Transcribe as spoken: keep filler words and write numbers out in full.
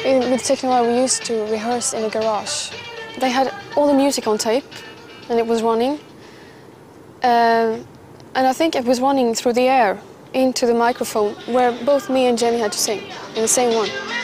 In, with Techno, we used to rehearse in a garage. They had all the music on tape, and it was running. Um, and I think it was running through the air into the microphone, where both me and Jenny had to sing in the same one.